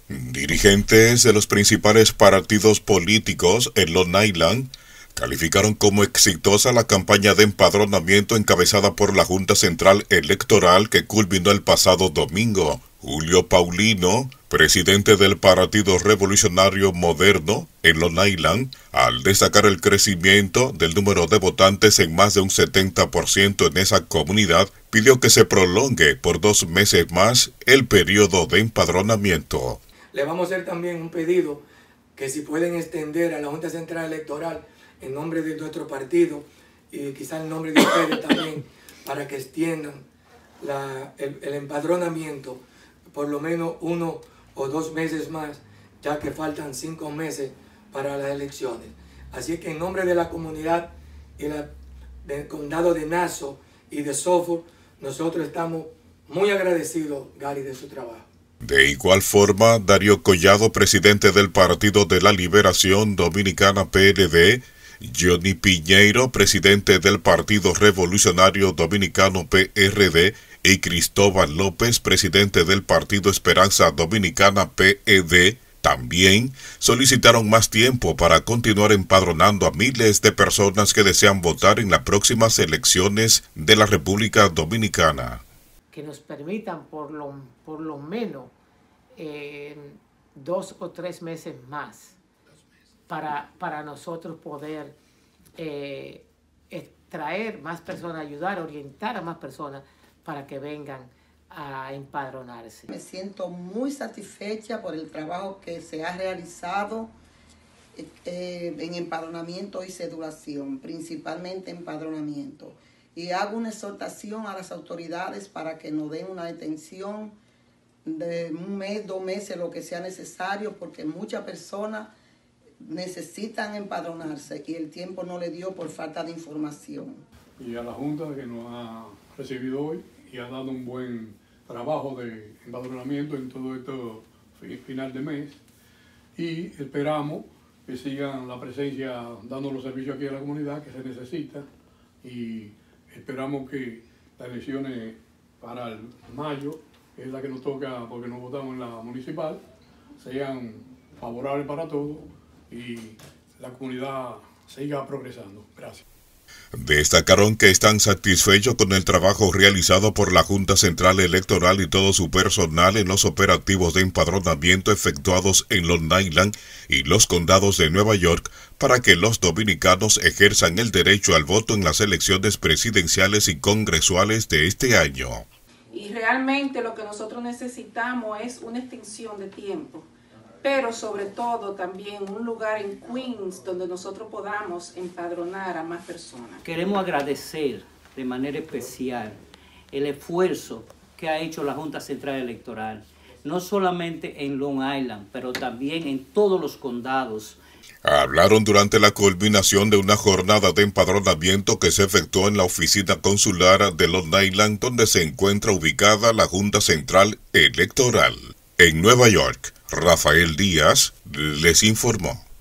Dirigentes de los principales partidos políticos en Long Island calificaron como exitosa la campaña de empadronamiento encabezada por la Junta Central Electoral que culminó el pasado domingo. Julio Paulino, presidente del Partido Revolucionario Moderno en Long Island, al destacar el crecimiento del número de votantes en más de un 70% en esa comunidad, pidió que se prolongue por 2 meses más el periodo de empadronamiento. Le vamos a hacer también un pedido que si pueden extender a la Junta Central Electoral en nombre de nuestro partido y quizá en nombre de ustedes también, para que extiendan el empadronamiento por lo menos 1 o 2 meses más, ya que faltan 5 meses para las elecciones. Así que en nombre de la comunidad y del condado de Nassau y de Suffolk, nosotros estamos muy agradecidos, Gary, de su trabajo. De igual forma, Darío Collado, presidente del Partido de la Liberación Dominicana PLD, Johnny Piñeiro, presidente del Partido Revolucionario Dominicano PRD, y Cristóbal López, presidente del Partido Esperanza Dominicana PED, también solicitaron más tiempo para continuar empadronando a miles de personas que desean votar en las próximas elecciones de la República Dominicana. Que nos permitan por lo menos 2 o 3 meses más para nosotros poder traer más personas, ayudar, orientar a más personas para que vengan a empadronarse. Me siento muy satisfecha por el trabajo que se ha realizado en empadronamiento y cedulación, principalmente empadronamiento. Y hago una exhortación a las autoridades para que nos den una detención de 1 mes, 2 meses, lo que sea necesario, porque muchas personas necesitan empadronarse y el tiempo no le dio por falta de información. Y a la Junta que nos ha recibido hoy y ha dado un buen trabajo de empadronamiento en todo esto final de mes, y esperamos que sigan la presencia dando los servicios aquí a la comunidad que se necesita, y esperamos que las elecciones para el mayo, que es la que nos toca porque nos votamos en la municipal, sean favorables para todos y la comunidad siga progresando. Gracias. Destacaron que están satisfechos con el trabajo realizado por la Junta Central Electoral y todo su personal en los operativos de empadronamiento efectuados en Long Island y los condados de Nueva York para que los dominicanos ejerzan el derecho al voto en las elecciones presidenciales y congresuales de este año. Y realmente lo que nosotros necesitamos es una extensión de tiempo, pero sobre todo también un lugar en Queens donde nosotros podamos empadronar a más personas. Queremos agradecer de manera especial el esfuerzo que ha hecho la Junta Central Electoral, no solamente en Long Island, pero también en todos los condados. Hablaron durante la culminación de una jornada de empadronamiento que se efectuó en la oficina consular de Long Island, donde se encuentra ubicada la Junta Central Electoral. En Nueva York, Rafael Díaz les informó.